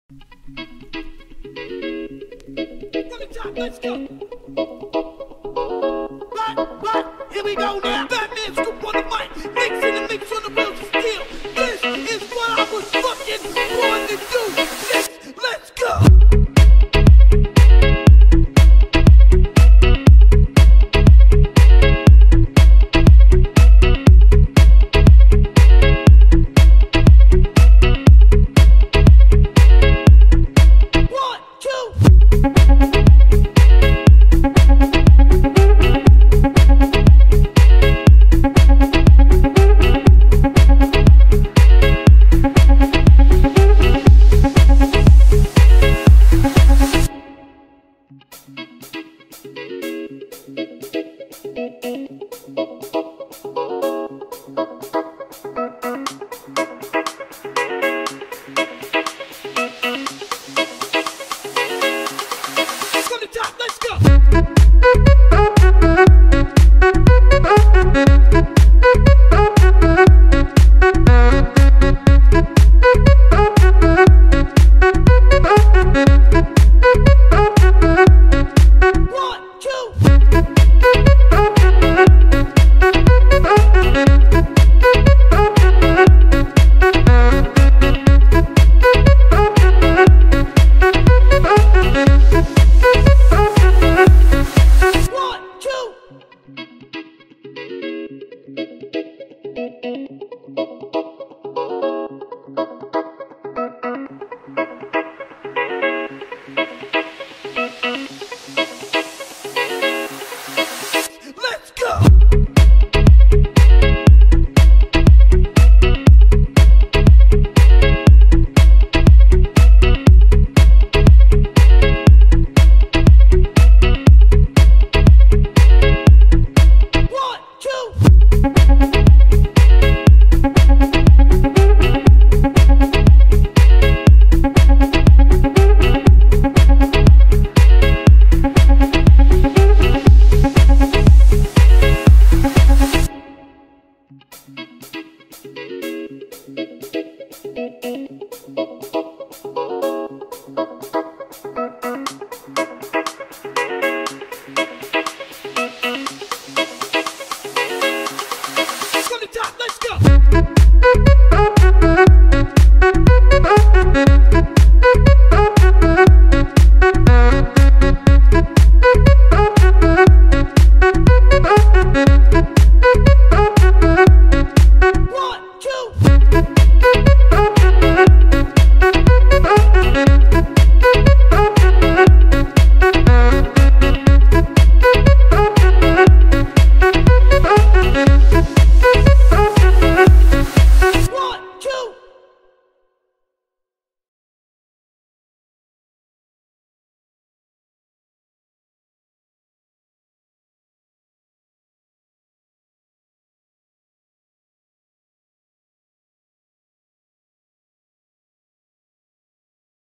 From the top, let's go. What? Here we go now. Batman scoop on the mic, mixing the mix on the wheels of steel. This is what I was fucking born to do. Let's go. From the top, let's go.